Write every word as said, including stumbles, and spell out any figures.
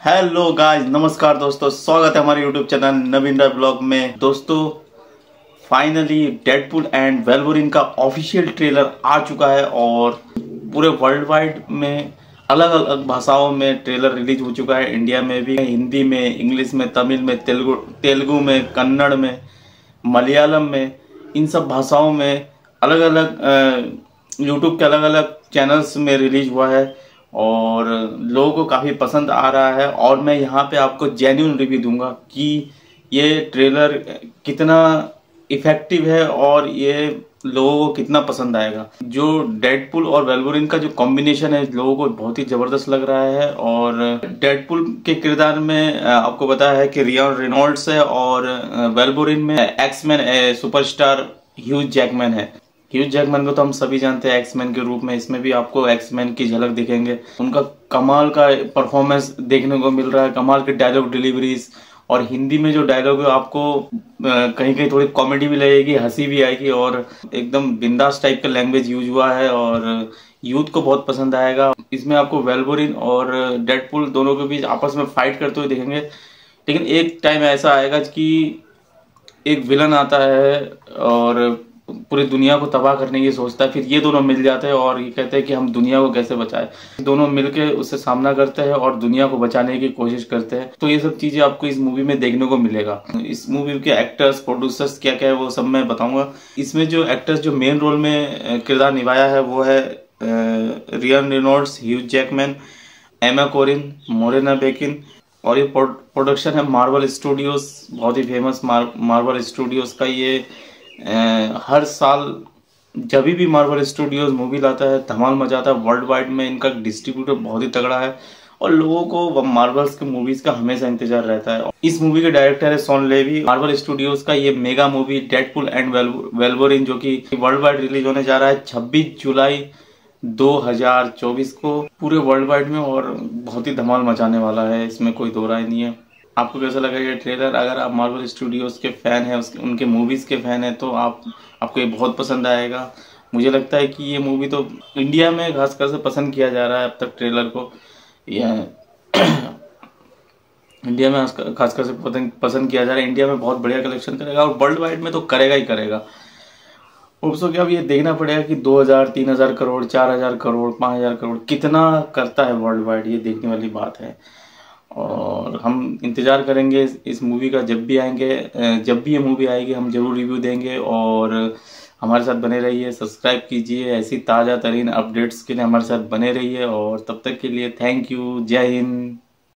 Hello guys, नमस्कार दोस्तों, स्वागत है हमारे YouTube channel Naveen Rai blog में। दोस्तों फाइनली डेडपूल एंड वोल्वरिन का ऑफिशियल ट्रेलर आ चुका है और पूरे वर्ल्ड वाइड में अलग अलग भाषाओं में ट्रेलर रिलीज हो चुका है। इंडिया में भी, हिंदी में, इंग्लिश में, तमिल में, तेलुगु तेलुगु में, कन्नड़ में, मलयालम में, इन सब भाषाओं में अलग अलग यूट्यूब के अलग अलग चैनल्स में रिलीज हुआ है और लोगों को काफ़ी पसंद आ रहा है। और मैं यहाँ पे आपको जेन्युइन रिव्यू दूंगा कि ये ट्रेलर कितना इफेक्टिव है और ये लोगों को कितना पसंद आएगा। जो डेडपूल और वोल्वरिन का जो कॉम्बिनेशन है लोगों को बहुत ही जबरदस्त लग रहा है। और डेडपूल के किरदार में आपको बताया है कि रियान रेनॉल्ड्स है और वोल्वरिन में एक्समैन सुपरस्टार ह्यूज जैकमैन है। ह्यूज जैकमैन को तो हम सभी जानते हैं एक्समैन के रूप में, इसमें भी आपको एक्समैन की झलक दिखेंगे। उनका कमाल का परफॉर्मेंस देखने को मिल रहा है, कमाल के डायलॉग डिलीवरीज। और हिंदी में जो डायलॉग है आपको कहीं कहीं थोड़ी कॉमेडी भी लगेगी, हंसी भी आएगी और एकदम बिंदास टाइप का लैंग्वेज यूज हुआ है और यूथ को बहुत पसंद आएगा। इसमें आपको वोल्वरिन और डेडपूल दोनों के बीच आपस में फाइट करते हुए दिखेंगे, लेकिन एक टाइम ऐसा आएगा कि एक विलन आता है और पूरी दुनिया को तबाह करने की सोचता है। फिर ये दोनों मिल जाते हैं और ये कहते हैं कि हम दुनिया को कैसे बचाएं। दोनों मिलकर उससे सामना करते हैं और दुनिया को बचाने की कोशिश करते हैं। तो ये सब चीजें आपको इस मूवी में देखने को मिलेगा। इस मूवी के एक्टर्स, प्रोड्यूसर्स क्या क्या है वो सब मैं बताऊंगा। इसमें जो एक्टर्स जो मेन रोल में किरदार निभाया है वो है रियान रेनॉल्ड्स, ह्यूज जैकमैन, एमा कोरिन, मोरेना बेकिन। और ये प्रोडक्शन है मार्वल स्टूडियोज, बहुत ही फेमस मार्वल स्टूडियोज का। ये आ, हर साल जब भी मार्वल स्टूडियोज मूवी लाता है धमाल मचाता है। वर्ल्ड वाइड में इनका डिस्ट्रीब्यूटर बहुत ही तगड़ा है और लोगों को मार्वल्स की मूवीज का हमेशा इंतजार रहता है। इस मूवी के डायरेक्टर है शॉन लेवी। मार्वल स्टूडियोज का ये mega movie Deadpool and Wolverine जो कि वर्ल्ड वाइड रिलीज होने जा रहा है छब्बीस जुलाई दो हज़ार चौबीस को पूरे वर्ल्ड वाइड में, और बहुत ही धमाल मचाने वाला है, इसमें कोई दो राय नहीं है। आपको कैसा लगा ये ट्रेलर? अगर आप मार्वल स्टूडियोज के फैन हैं, उसके उनके मूवीज के फैन हैं तो आप आपको ये बहुत पसंद आएगा। मुझे लगता है कि ये मूवी तो इंडिया में खासकर से पसंद किया जा रहा है अब तक ट्रेलर को। इंडिया में खासकर से पसंद किया जा रहा है। इंडिया में बहुत बढ़िया कलेक्शन करेगा और वर्ल्ड वाइड में तो करेगा ही करेगा। उसको क्या अब ये देखना पड़ेगा कि दो हज़ार, तीन हज़ार करोड़, चार हज़ार करोड़, पाँच हज़ार करोड़ कितना करता है वर्ल्ड वाइड, ये देखने वाली बात है। और हम इंतज़ार करेंगे इस मूवी का। जब भी आएंगे, जब भी ये मूवी आएगी हम जरूर रिव्यू देंगे और हमारे साथ बने रहिए, सब्सक्राइब कीजिए। ऐसी ताज़ा तरीन अपडेट्स के लिए हमारे साथ बने रहिए और तब तक के लिए थैंक यू। जय हिंद।